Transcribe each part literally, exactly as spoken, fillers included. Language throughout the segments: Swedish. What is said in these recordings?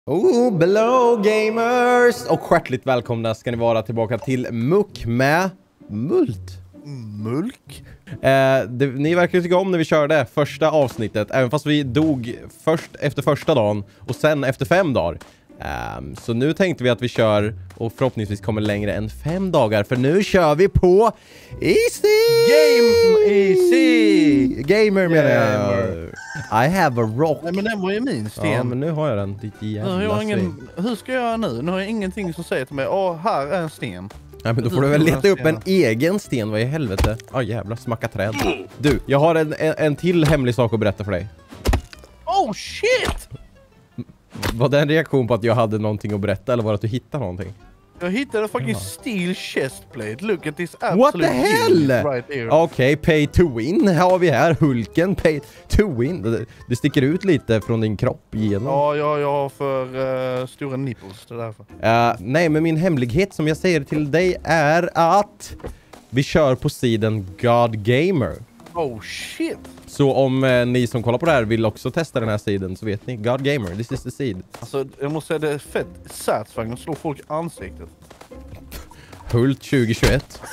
Oh, hello gamers! Och hjärtligt välkomna ska ni vara tillbaka till Muck med Mult. Mulk? Eh, det, ni verkar tycka om när vi körde första avsnittet, även fast vi dog först efter första dagen och sen efter fem dagar. Um, så nu tänkte vi att vi kör och förhoppningsvis kommer längre än fem dagar, för nu kör vi på Easy! Game Easy! Gamer menar jag. I have a rock. Nej, men den var ju min sten. Ja, men nu har jag den. Ditt jävla nu har jag ingen, hur ska jag göra nu? Nu har jag ingenting som säger till mig, åh, här är en sten. Ja, men då får du väl leta upp en egen sten, vad i helvete. Ja, oh, jävlar, smacka träd. Du, jag har en, en, en till hemlig sak att berätta för dig. Oh, shit! Var det en reaktion på att jag hade någonting att berätta, eller var det att du hittade någonting? Jag hittade fucking ja. steel chestplate. Look at this absolute What the hell? Right here. Okej, okay, pay to win har vi här. Hulken, pay to win. Det, det sticker ut lite från din kropp igenom. Ja, ja, jag har för uh, stora nipples, det är därför. Uh, nej, men min hemlighet som jag säger till dig är att vi kör på sidan God Gamer. Oh shit! Så om eh, ni som kollar på det här vill också testa den här sidan, så vet ni, God Gamer, this is the seed. Alltså, jag måste säga, det är fett satisfying att slå folk i ansiktet. Hult tjugohundratjugoett.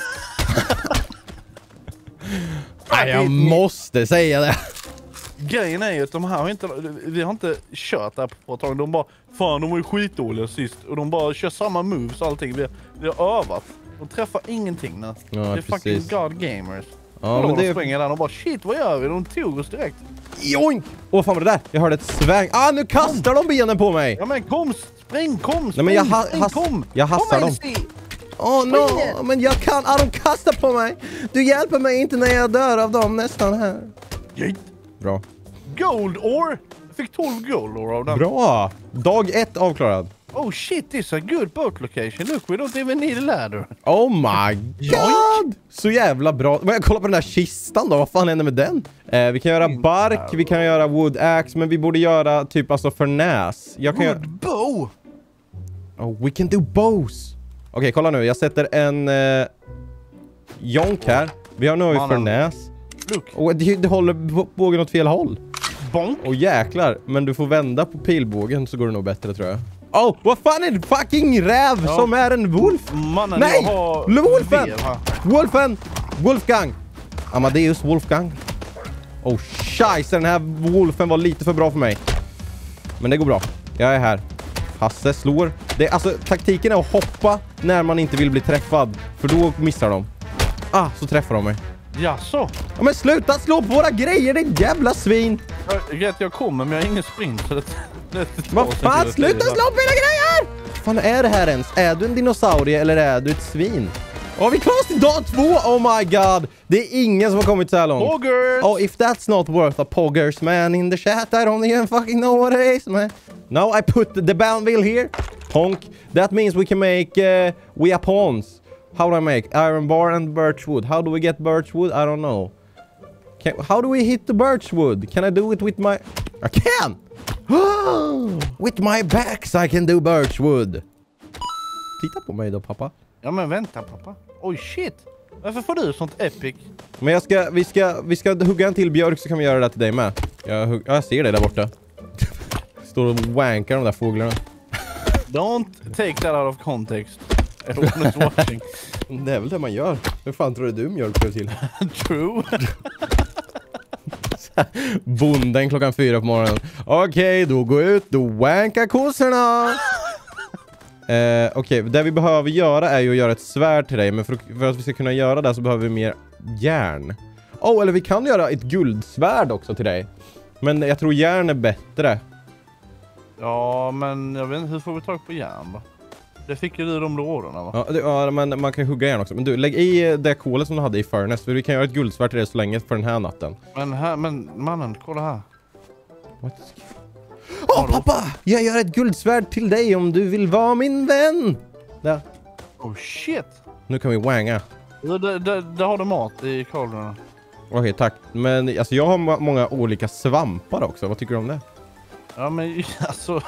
Nej, jag måste säga det. Grejen är ju att de här har inte, vi har inte kört där på ett tag. De bara, fan, de var ju skitdåliga sist. Och de bara kör samma moves och allting. Vi, vi har övat. De träffar ingenting nu. Ja, det är precis. fucking God Gamers. Ja, men men de det... springer där och bara, shit, vad gör vi? De tog oss direkt. Joink! Åh, fan var det där? Jag hörde ett sväng. Ah, nu kastar de benen på mig! Ja, men kom, spring, kom, spring, Nej, men jag, ha spring, has kom! Jag hastar dem. Åh, oh, no! Men jag kan... Ah, de kastar på mig! Du hjälper mig inte när jag dör av dem nästan här. Yeet. Bra. Gold ore! Jag fick tolv gold ore av den. Bra! Dag ett avklarad. Oh shit, this is a good boat location. Look, we don't even need a ladder. Oh my god! Så jävla bra. Men jag kollar på den där kistan då. Vad fan händer med den? Eh, vi kan göra bark, vi kan göra wood axe, men vi borde göra typ alltså förnäs. Jag kan wood bow! Oh, we can do bows. Okej, okay, kolla nu. Jag sätter en eh, jonk här. Vi har nu förnäs. Look. Och det, det håller bågen åt fel håll. Bonk. Och jäklar, men du får vända på pilbågen så går det nog bättre, tror jag. Oh, vad fan är det? Fucking räv ja. som är en wolf? Mannen, nej! Jag har Wolfen! Wolfen! Wolfgang! Amadeus Wolfgang. Oh, scheisse, den här wolfen var lite för bra för mig. Men det går bra. Jag är här. Hasse slår. Det är, alltså, taktiken är att hoppa när man inte vill bli träffad. För då missar de. Ah, så träffar de mig. Jaså? Ja, men sluta slå på våra grejer, det är jävla svin! Jag vet, jag kommer, men jag har ingen sprint. Så det, det, det vad fan, sluta slå på mina grejer! Vad fan är det här ens? Är du en dinosaurie eller är du ett svin? Åh, oh, vi klarar oss till dag två! Oh my god! Det är ingen som har kommit så här långt. Poggers! Oh, if that's not worth a poggers, man, in the chat, I don't even fucking know what it is, man. Now I put the bandwheel here. Honk. That means we can make uh, we are pawns. How do I make iron bar and birch wood? How do we get birch wood? I don't know. Can, how do we hit the birch wood? Can I do it with my... I can! With my backs I can do birch wood. Titta på mig då, pappa. Ja, men vänta, pappa. Oj, shit. Varför får du sånt epic? Men jag ska, vi ska, vi ska hugga en till björk så kan vi göra det till dig med. Jag, hugg, jag ser det där borta. Står och wankar de där fåglarna. Don't take that out of context. Watching. Det är väl det man gör. Hur fan tror du du mjölkar till? True. Bonden klockan fyra på morgonen. Okej, okay, då gå ut. Då wanka kossorna. eh, Okej, okay, det vi behöver göra är ju att göra ett svärd till dig. Men för, för att vi ska kunna göra det så behöver vi mer järn. Oh, eller vi kan göra ett guldsvärd också till dig. Men jag tror järn är bättre. Ja, men jag vet inte, hur får vi tag på järn då? Det fick ju du de råderna, va? Ja, det, ja, men man kan hugga järn också. Men du, lägg i det kolet som du hade i furnace. För vi kan göra ett guldsvärd till det så länge för den här natten. Men här, men mannen, kolla här. Åh, oh, pappa! Jag gör ett guldsvärd till dig om du vill vara min vän! Där. Oh, shit! Nu kan vi wanga. Där, där, där har du mat i kaldrorna. Okej, okay, tack. Men alltså, jag har många olika svampar också. Vad tycker du om det? Ja, men alltså...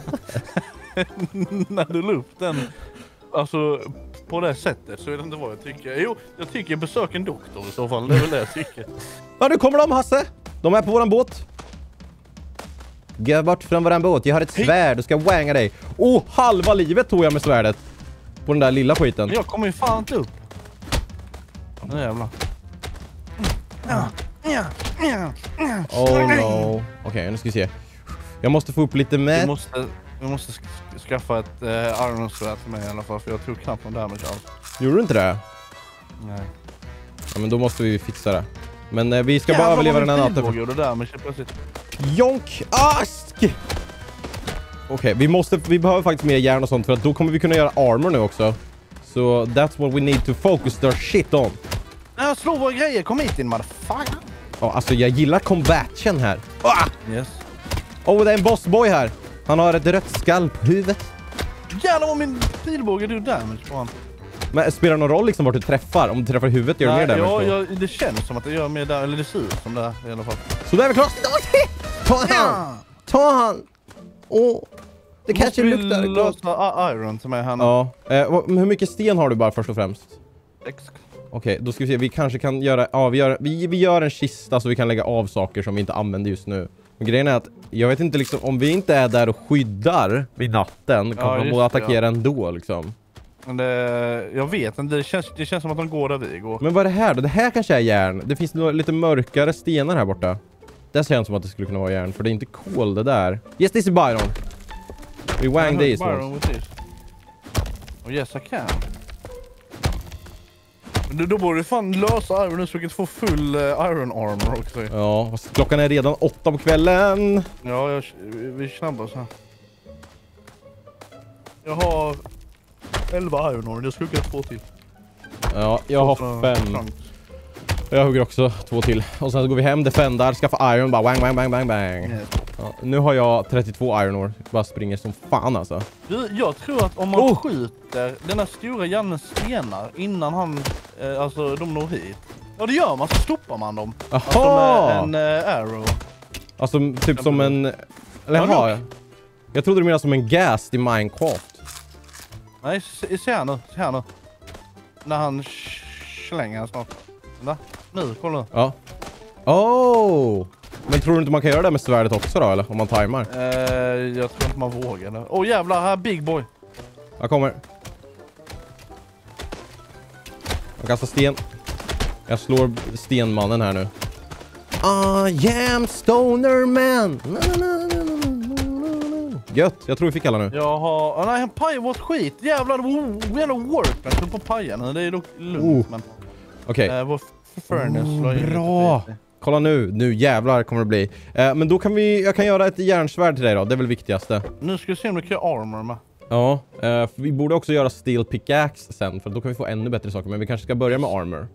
när du la upp den alltså på det sättet så är det inte vad jag tycker. Jo, jag tycker besök en doktor i så fall. Det är väl det jag tycker. Ja, nu kommer de, Hasse. De är på våran båt. Gå bort från våran båt. Jag har ett svärd och ska wanga dig. Oh, halva livet tog jag med svärdet. På den där lilla skiten. Jag kommer ju fan inte upp. Nu jävlar. Oh no. Okej, okay, nu ska vi se. Jag måste få upp lite med. Vi måste, vi måste sk- skaffa ett äh, Iron Sword till mig i alla fall. För jag tror knappt om damage alls. Gjorde du inte det? Nej. Ja, men då måste vi fixa det. Men eh, vi ska bara överleva den här natten. För... Det där, men plötsligt... Jonk! Ask! Okej, okay, vi måste, vi behöver faktiskt mer järn och sånt. För att då kommer vi kunna göra armor nu också. Så so that's what we need to focus our shit on. Nej, jag slår våra grejer. Kom hit in, motherfucker. Ja, alltså jag gillar combatchen här. Ah! Yes. Oh, det är en bossboy här. Han har ett rött skall på huvudet. Jävlar vad min pilbåge du damage på han. Men spelar det någon roll liksom vart du träffar? Om du träffar huvudet gör det mer damage ja, då? ja, det känns som att det gör mer damage. Eller det ser ut som det i alla fall. Så där är vi klara. Ta han! Ta han! Åh, det kanske luktar gott. Lösa iron till mig här nu. Ja. Eh, hur mycket sten har du bara först och främst? X. Okej, okay, då ska vi se. Vi kanske kan göra... Ja, vi gör, vi, vi gör en kista så vi kan lägga av saker som vi inte använder just nu. Men grejen är att jag vet inte liksom... Om vi inte är där och skyddar vid natten kan ja, man både attackera ja. ändå liksom. Men det, jag vet inte. Det känns, det känns som att de går där vi går. Men vad är det här då? Det här kanske är järn. Det finns några lite mörkare stenar här borta. Det känns som att det skulle kunna vara järn. För det är inte kol det där. Yes, this is Byron. We wang these ones. Oh yes, I can. Men då borde du fan lösa iron så vi kan få full uh, iron armor också. Ja, fast klockan är redan åtta på kvällen. Ja, jag, vi snabbas här. Jag har elva iron armor. Jag ska hugga två till. Ja, jag har fem. Trunks. Jag hugger också två till. Och sen så går vi hem, defendar, skaffar iron, bara bang, bang, bang, bang, bang. Yes. Ja, nu har jag trettiotvå iron ore. Bara springer som fan alltså. Du, jag tror att om man oh! skjuter den här stora Jannens stenar innan han, eh, alltså de når hit. Ja, det gör man, så stoppar man dem. Aha! Alltså med en eh, arrow. Alltså typ som en... Eller jaha, jag. jag trodde du menade som en gas i Minecraft. Nej, se, se här nu, se här nu. När han slänger snart. Va? Nu, kolla. Ja. Oh! Men tror du inte man kan göra det med svärdet också då, eller? Om man timar? Eh, jag tror inte man vågar det. Åh oh, jävlar, här Big Boy. Jag kommer. Jag kastar sten. Jag slår stenmannen här nu. I am stoner man. Gött, jag tror vi fick alla nu. Jag har... Oh, nej, en paj vårt skit. Jävlar, oh, jävlar work. Jag på pajen. Det är dock lugnt, oh. men... Okej. Okay. Eh, vår furnace. Oh, bra! Kolla nu, nu jävlar kommer det bli. Eh, men då kan vi, jag kan göra ett järnsvärd till dig då, det är väl viktigaste. Nu ska vi se om vi kan göra armor med. Ja, eh, vi borde också göra steel pickaxe sen, för då kan vi få ännu bättre saker. Men vi kanske ska börja med armor.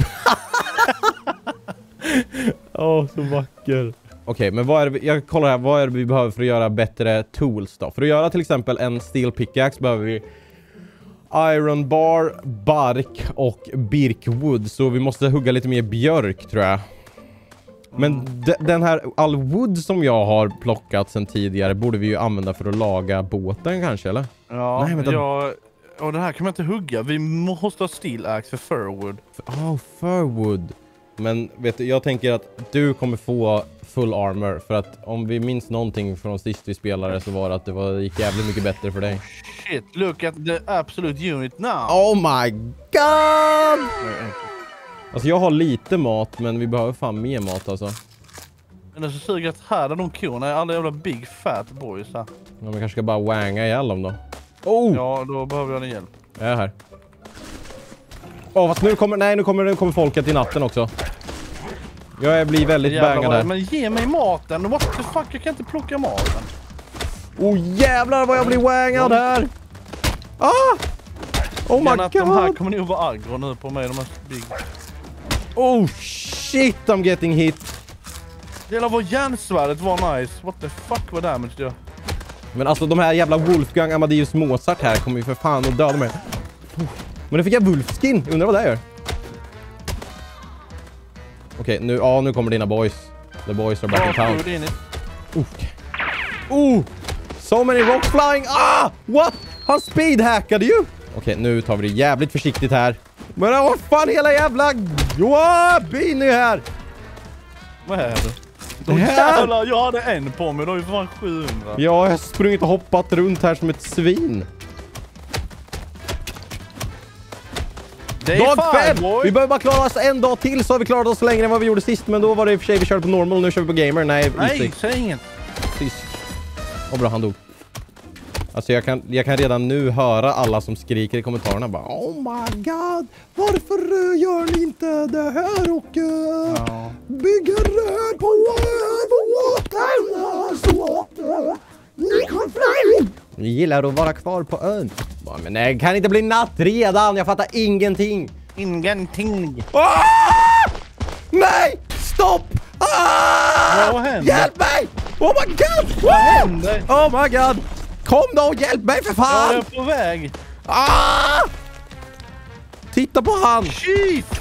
Åh, oh, så vacker. Okej, okay, men vad är det, jag kollar här, vad är det vi behöver för att göra bättre tools då? För att göra till exempel en steel pickaxe behöver vi iron bar, bark och birkwood. Så vi måste hugga lite mer björk tror jag. Men mm. de, den här all wood som jag har plockat sedan tidigare borde vi ju använda för att laga båten kanske, eller? Ja, Nej, men jag... Och det här kan man inte hugga. Vi måste ha steel axe för firwood. Oh, firwood. Men vet du, jag tänker att du kommer få full armor. För att om vi minns någonting från sist vi spelade så var det att det, var, det gick jävligt mycket bättre för dig. Shit, look at the absolute unit now. Oh my god! Alltså jag har lite mat, men vi behöver fan mer mat alltså. Men det är så suger att här är de korna är alla jävla big fat boys här. Ja, men kanske ska bara wanga ihjäl dem då. Oh! Ja, då behöver jag din hjälp. Jag är här. Åh, oh, fast nu kommer, nej, nu kommer, nu kommer folket i natten också. Jag blir väldigt bangad här. Men ge mig maten. What the fuck, jag kan inte plocka maten. Oh jävlar vad jag blir wangad här. Ah! Oh my god. De här kommer nog vara aggro nu på mig, de här big. Oh shit, I'm getting hit. Hela vår järnsvärdet var nice. What the fuck var damage det? Men alltså de här jävla Wolfgang Amadeus Mozart här kommer ju för fan att döda mig. Men nu fick jag Wolfskin. Undrar vad det gör. Okej, okay, nu, ja, nu kommer dina boys. The boys are back ja, in town. Oh. oh! So many rocks flying! Ah! What? Han speedhackade ju! Okej, okay, nu tar vi det jävligt försiktigt här. Men vad fan hela jävla... Wow, bin är här! Vad är det? Då jävlar, jag hade en på mig, då är ju fan sjuhundra. Ja, jag har sprungit och hoppat runt här som ett svin. Dag fem! Boy. Vi behöver bara klara oss en dag till så har vi klarat oss längre än vad vi gjorde sist. Men då var det i och för sig vi körde på normal, nu kör vi på gamer. Nej, Nej, säg inget. Tysk. Åh bra, han dog. Alltså jag kan, jag kan redan nu höra alla som skriker i kommentarerna bara oh my god, varför uh, gör ni inte det här och uh, ja. bygger uh, på water? Ni kan fly! Ni gillar att vara kvar på ön. Men det kan inte bli natt redan, jag fattar ingenting. Ingenting. Ah! Nej, stopp! Ah! Vad händer? Hjälp mig! Oh my god! Vad händer? Oh my god! Kom då och hjälp mig för fan! Jag är på väg. Ah! Titta på han! Chief!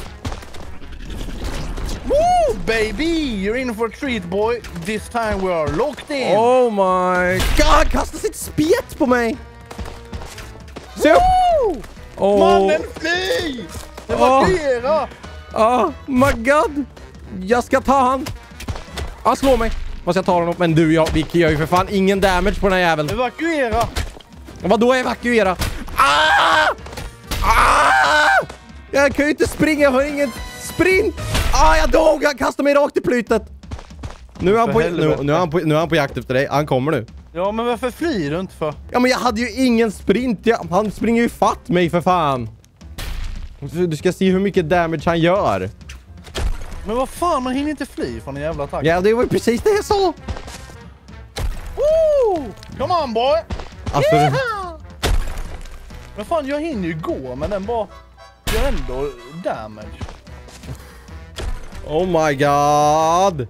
Woo, baby! You're in for a treat, boy. This time we are locked in. Oh my god! Kasta sitt spjett på mig! Se upp! Oh. Mannen, fly! Evakuera! Oh. oh my god! Jag ska ta han. Han slår mig. Måste jag ta honom? Men du, jag, vi gör ju för fan ingen damage på den här jäveln. Evakuera! Vadå evakuera? Ah! Ah! Jag kan ju inte springa, jag har ingen sprint. Ah, jag dog, han kastade mig rakt i plytet. Nu är han på, nu, nu är han på, nu är han på jakt efter dig. Han kommer nu. Ja, men varför flyr du inte för? Ja, men jag hade ju ingen sprint. Jag, han springer ju fatt mig för fan. Du ska se hur mycket damage han gör. Men vad fan, man hinner inte fly från en jävla attack. Ja, det var ju precis det jag sa. Woo! Come on, boy! Alltså, yeah! Men fan, jag hinner ju gå, men den bara gör ändå damage. Oh my god!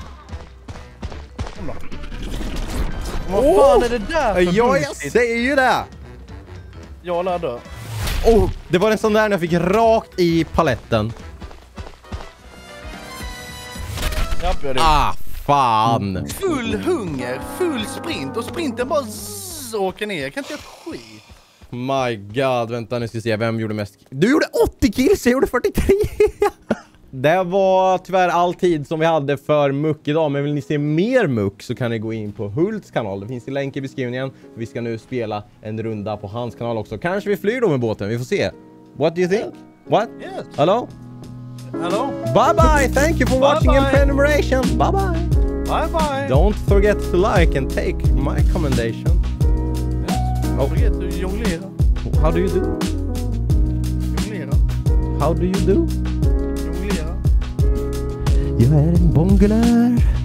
Vad fan är det där för Ja, jag säger ju det! Jag lär dö. Oh, det var en sån där när jag fick rakt i paletten. Japp, jag ah, fan! Full hunger, full sprint och sprinten bara zzz, åker ner. Jag kan inte göra skit. My god, vänta nu ska vi se vem gjorde mest. Du gjorde åttio kills, jag gjorde fyrtiotre. Det var tyvärr all tid som vi hade för muck idag. Men vill ni se mer muck så kan ni gå in på Hults kanal. Det finns en länk i beskrivningen. Vi ska nu spela en runda på hans kanal också. Kanske vi flyr då med båten, vi får se. What do you think? What? Yes. Hello? Hello? Bye bye, thank you for bye watching bye. And prenumeration. Bye bye. Bye bye. Don't forget to like and take my commendation. Yes. Don't oh. forget to jonglera. How do you do? Jonglera. How do you do? Jonglera. Jag är en bongelär.